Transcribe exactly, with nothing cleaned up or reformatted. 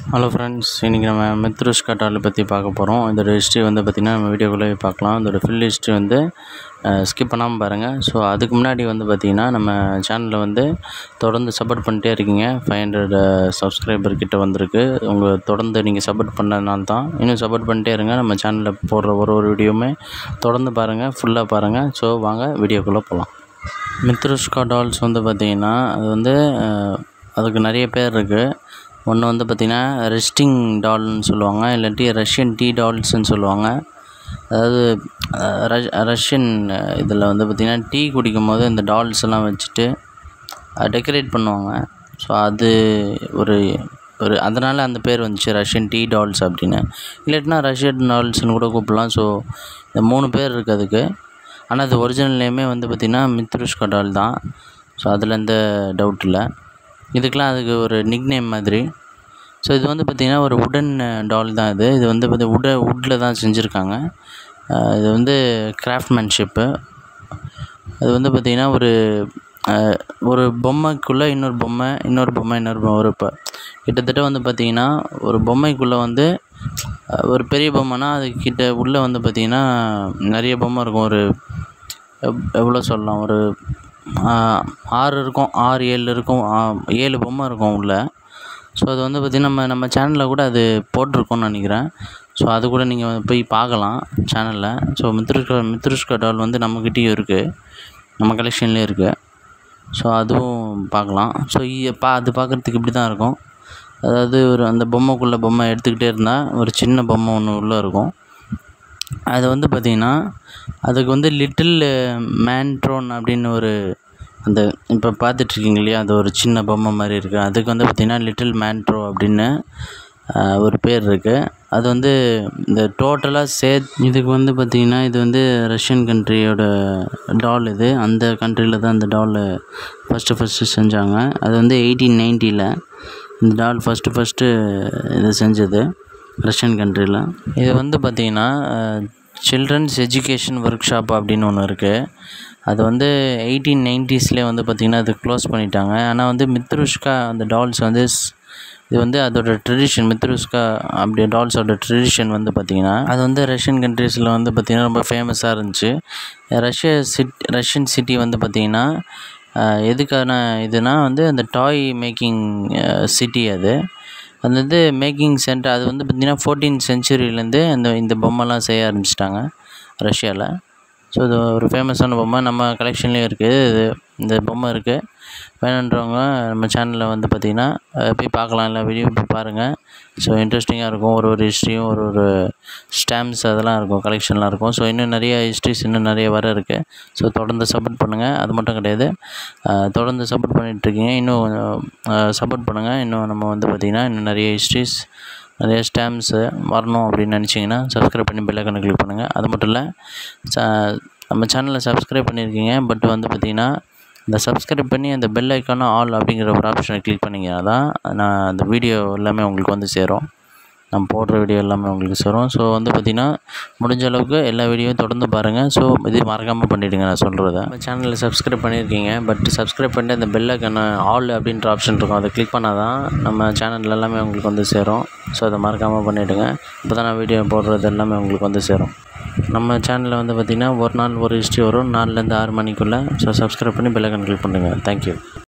Hello friends, இன்றைக்கி நம்ம மித்ருஷ்கா டால் பற்றி பார்க்க போகிறோம். இதோட ஹிஸ்ட்ரி வந்து பார்த்திங்கன்னா நம்ம வீடியோக்குள்ளே பார்க்கலாம். இதோட ஃபுல் ஹிஸ்ட்ரி வந்து ஸ்கிப் பண்ணாமல் பாருங்கள். ஸோ அதுக்கு முன்னாடி வந்து பார்த்திங்கன்னா நம்ம சேனலில் வந்து தொடர்ந்து சப்போர்ட் பண்ணிட்டே இருக்கீங்க. ஃபைவ் ஹண்ட்ரட் சப்ஸ்கிரைபர் கிட்ட வந்திருக்கு. உங்கள் தொடர்ந்து நீங்கள் சப்போர்ட் பண்ணனால தான் இன்னும் சப்போர்ட் பண்ணிட்டே இருங்க. நம்ம சேனலில் போடுற ஒரு ஒரு வீடியோவுமே தொடர்ந்து பாருங்கள், ஃபுல்லாக பாருங்கள். ஸோ வாங்க வீடியோக்குள்ளே போகலாம். மித்ருஷ்கா டால்ஸ் வந்து பார்த்திங்கன்னா அது வந்து அதுக்கு நிறைய பேர் இருக்குது. ஒன்று வந்து பார்த்திங்கன்னா ரெஸ்டிங் டால்னு சொல்லுவாங்க, இல்லாட்டி ரஷ்யன் டீ டால்ஸ்ன்னு சொல்லுவாங்க. அதாவது ரஷ் ரஷ்யன் இதில் வந்து பார்த்திங்கன்னா டீ குடிக்கும் போது இந்த டால்ஸ் எல்லாம் வச்சுட்டு டெக்கரேட் பண்ணுவாங்க. ஸோ அது ஒரு ஒரு அதனால் அந்த பேர் வந்துச்சு ரஷ்யன் டீ டால்ஸ் அப்படின்னு. இல்லாட்டினா ரஷ்யன் டால்ஸ்ன்னு கூட கூப்பிடலாம். ஸோ இந்த மூணு பேர் இருக்குது அதுக்கு. ஆனால் அது ஒரிஜினல் நேமே வந்து பார்த்திங்கன்னா மித்ருஷ்கா டால் தான். ஸோ அதில் எந்த டவுட் இல்லை. இதுக்கெலாம் அதுக்கு ஒரு நிக் நேம் மாதிரி. ஸோ இது வந்து பார்த்திங்கன்னா ஒரு உடன் டால் தான். இது இது வந்து பார்த்தி உட வுட்டில் தான் செஞ்சுருக்காங்க. இது வந்து கிராஃப்ட்மேன்ஷிப்பு. அது வந்து பார்த்திங்கன்னா ஒரு ஒரு பொம்மைக்குள்ளே இன்னொரு பொம்மை இன்னொரு பொம்மை இன்னொரு பொம்மை ஒரு இப்போ கிட்டத்தட்ட வந்து பார்த்திங்கன்னா ஒரு பொம்மைக்குள்ளே வந்து ஒரு பெரிய பொம்மைனா அதுக்கிட்ட உள்ளே வந்து பார்த்திங்கன்னா நிறைய பொம்மை இருக்கும். ஒரு எவ்வளோ சொல்லலாம், ஒரு ஆறு இருக்கும், ஆறு ஏழு இருக்கும், ஏழு பொம்மை இருக்கும் உள்ளே. ஸோ அது வந்து பார்த்திங்கன்னா நம்ம நம்ம சேனலில் கூட அது போட்டிருக்கோன்னு நினைக்கிறேன். ஸோ அது கூட நீங்கள் போய் பார்க்கலாம் சேனலில். ஸோ மித்ருஷ்கா மித்ருஷ்கா டால் வந்து நம்மக்கிட்டேயும் இருக்குது, நம்ம கலெக்ஷன்லேயும் இருக்குது. ஸோ அதுவும் பார்க்கலாம். ஸோ பா அது பார்க்குறதுக்கு இப்படி தான் இருக்கும். அதாவது ஒரு அந்த பொம்மைக்குள்ளே பொம்மை எடுத்துக்கிட்டே இருந்தால் ஒரு சின்ன பொம்மை ஒன்று உள்ளே இருக்கும். அது வந்து பார்த்திங்கன்னா அதுக்கு வந்து லிட்டில் மேன்ட்ரோன் அப்படின்னு ஒரு அந்த இப்போ பார்த்துட்ருக்கீங்க இல்லையா, அது ஒரு சின்ன பொம்மை மாதிரி இருக்குது. அதுக்கு வந்து பார்த்திங்கன்னா லிட்டில் மேன்ட்ரோ அப்படின்னு ஒரு பேர் இருக்குது. அது வந்து இந்த டோட்டலாக சே இதுக்கு வந்து பார்த்திங்கன்னா இது வந்து ரஷ்யன் கண்ட்ரியோட டால். இது அந்த கண்ட்ரியில் தான் இந்த டால் ஃபஸ்ட்டு ஃபஸ்ட்டு செஞ்சாங்க. அது வந்து எயிட்டீன் நைன்ட்டியில் இந்த டால் ஃபஸ்ட்டு ஃபஸ்ட்டு இது செஞ்சது ரஷ்யன் கண்ட்ரியில். இது வந்து பார்த்திங்கன்னா சில்ட்ரன்ஸ் எஜுகேஷன் ஒர்க் ஷாப் அப்படின்னு ஒன்று இருக்குது. அது வந்து எயிட்டீன் நைன்ட்டீஸ்லேயே வந்து பார்த்திங்கன்னா அது க்ளோஸ் பண்ணிட்டாங்க. ஆனால் வந்து மித்ருஷ்கா அந்த டால்ஸ் வந்து இது வந்து அதோட ட்ரெடிஷன். மித்ருஷ்கா அப்படி டால்ஸோட ட்ரெடிஷன் வந்து பார்த்திங்கன்னா அது வந்து ரஷ்யன் கண்ட்ரீஸில் வந்து பார்த்திங்கன்னா ரொம்ப ஃபேமஸாக இருந்துச்சு. ரஷ்யா சிட் ரஷ்யன் சிட்டி வந்து பார்த்திங்கன்னா எதுக்கான இதுனா வந்து அந்த டாய் மேக்கிங் சிட்டி. அது அது வந்து மேக்கிங் சென்டர். அது வந்து பார்த்திங்கன்னா ஃபோர்டீன் சென்ச்சுரியிலேருந்து அந்த இந்த பொம்மைலாம் செய்ய ஆரம்பிச்சிட்டாங்க ரஷ்யாவில். ஸோ இது ஒரு ஃபேமஸான பொம்மை, நம்ம கலெக்ஷன்லேயும் இருக்குது. இது இந்த பொம்மை இருக்குது. வேணுன்றவங்க நம்ம சேனலில் வந்து பார்த்திங்கன்னா போய் பார்க்கலாம், இல்லை வீடியோ போய் பாருங்கள். ஸோ இன்ட்ரெஸ்டிங்காக இருக்கும். ஒரு ஒரு ஹிஸ்ட்ரியும் ஒரு ஒரு ஸ்டாம்ப்ஸ் அதெல்லாம் இருக்கும், கலெக்ஷன்லாம் இருக்கும். ஸோ இன்னும் நிறைய ஹிஸ்ட்ரிஸ் இன்னும் நிறைய வர இருக்குது. ஸோ தொடர்ந்து சப்போர்ட் பண்ணுங்கள். அது மட்டும் கிடையாது, தொடர்ந்து சப்போர்ட் பண்ணிகிட்ருக்கீங்க. இன்னும் சப்போர்ட் பண்ணுங்கள். இன்னும் நம்ம வந்து பார்த்திங்கன்னா இன்னும் நிறைய ஹிஸ்ட்ரிஸ் நிறைய ஸ்டாம்ப்ஸு வரணும் அப்படின்னு நினச்சிங்கன்னா சப்ஸ்கிரைப் பண்ணி பெல் ஐகானை கிளிக் பண்ணுங்கள். அது மட்டும் இல்லை, நம்ம சேனலில் சப்ஸ்கிரைப் பண்ணியிருக்கீங்க, பட் வந்து பார்த்திங்கன்னா இந்த சப்ஸ்கிரைப் பண்ணி அந்த பெல் ஐக்கான ஆல் அப்படிங்கிற ஒரு ஆப்ஷனை கிளிக் பண்ணிங்கன்னா தான் நான் அந்த வீடியோ எல்லாமே உங்களுக்கு வந்து சேரும். நான் போடுற வீடியோ எல்லாமே உங்களுக்கு சேரும். ஸோ வந்து பார்த்திங்கன்னா முடிஞ்ச அளவுக்கு எல்லா வீடியோவும் தொடர்ந்து பாருங்கள். ஸோ இது மறக்காமல் பண்ணிவிடுங்க நான் சொல்கிறத. நம்ம சேனலில் சப்ஸ்கிரைப் பண்ணியிருக்கீங்க, பட் சப்ஸ்கிரைப் பண்ணிட்டு அந்த பெல் ஐக்கான ஆல் அப்படின்ற ஆப்ஷன் இருக்கும், அதை கிளிக் பண்ணால் தான் நம்ம சேனல் எல்லாமே உங்களுக்கு வந்து சேரும். ஸோ அதை மறக்காமல் பண்ணிவிடுங்க. இப்போ தான் நான் வீடியோ போடுறது எல்லாமே உங்களுக்கு வந்து சேரும். நம்ம சேனலில் வந்து பார்த்திங்கன்னா ஒரு நாள் ஒரு ஹிஸ்ட்ரி வரும், நாலுலேருந்து ஆறு மணிக்குள்ளே. ஸோ சப்ஸ்கிரைப் பண்ணி பெல் ஐக்கான் கிளிக் பண்ணுங்கள். தேங்க்யூ.